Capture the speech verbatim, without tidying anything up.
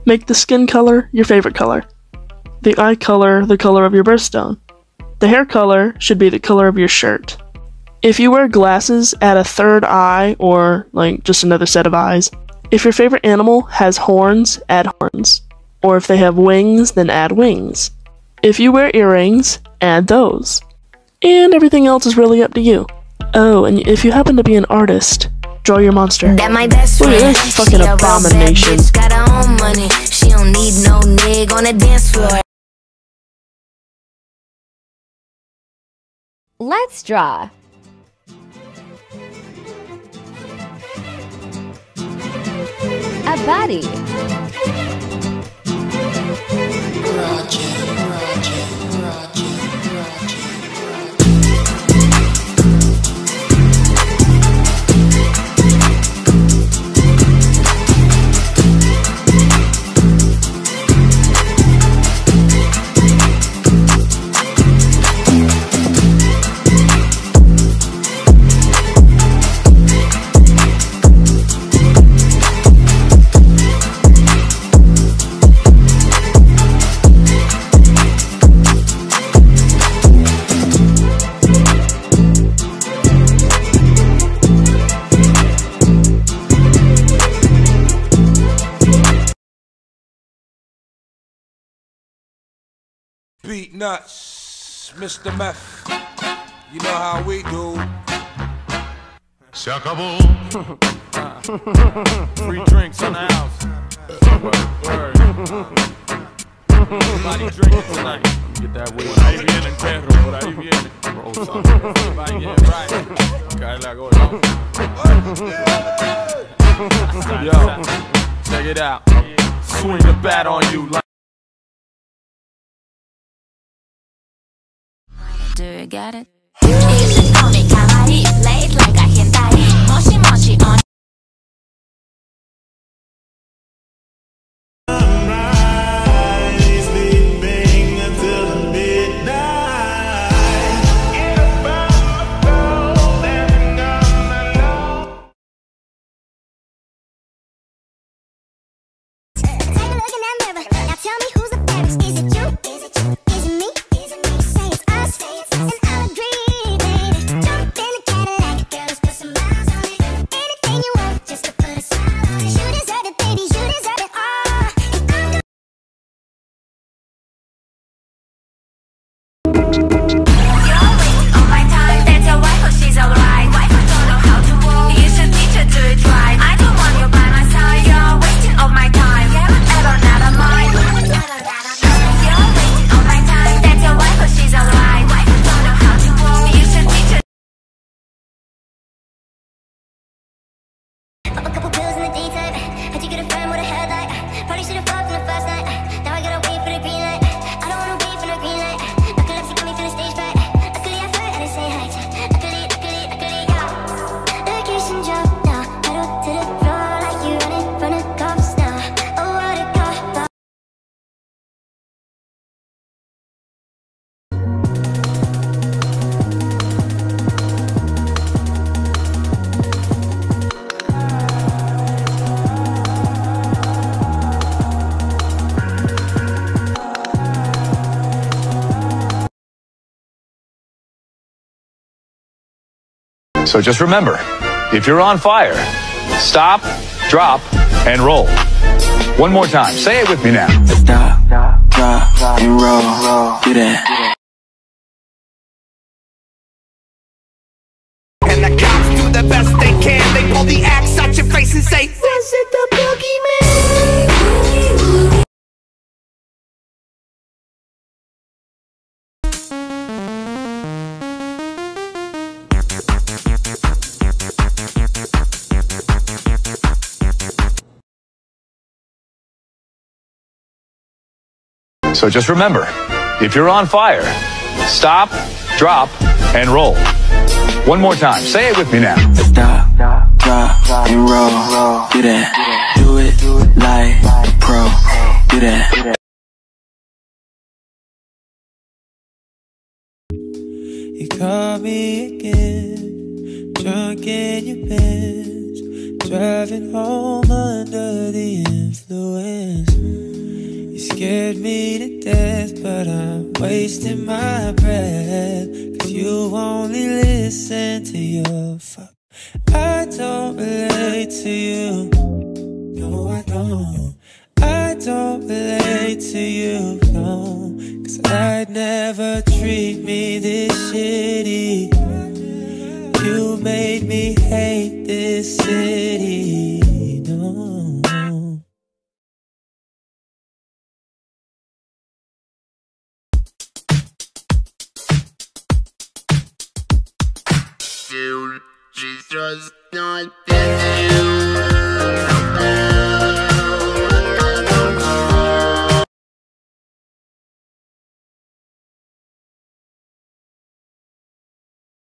Make the skin color your favorite color. The eye color the color of your birthstone. The hair color should be the color of your shirt. If you wear glasses, add a third eye or like just another set of eyes. If your favorite animal has horns, add horns. Or if they have wings, then add wings. If you wear earrings, add those. And everything else is really up to you. Oh, and if you happen to be an artist, draw your monster. That my best Look at friend. this fucking She a real abomination. bad bitch, got her own money. She don't need no nigga on the dance floor. Let's draw. A body. Roger, Roger, Roger, Roger. Beat nuts, Mister Meth. You know how we do. Se acabó. Free drinks in the house. Word. Everybody drinking tonight. Get that weed. Por ahí viene el perro, por ahí viene. Bro, son. Everybody getting right. Cállate la gorda. Yo, check it out. Swing the bat on you like. Do you get it? You should call me kawaii, late like a hentai. Moshi moshi on. So just remember, if you're on fire, stop, drop, and roll. One more time. Say it with me now. Stop, drop, and roll. Do that. And the cops do the best they can. They pull the axe at your face and say, "Is it the boogeyman?" So just remember, if you're on fire, stop, drop, and roll. One more time. Say it with me now. Stop, drop, and roll. Do that. Do it like pro. Do that. You call me again, drunk in your Benz, driving home under the influence. scared me to death, but I'm wasting my breath. Cause you only listen to your fuck. I don't relate to you. No, I don't. I don't relate to you, no. Cause I'd never treat me this shitty. You made me hate this city, no. She's just not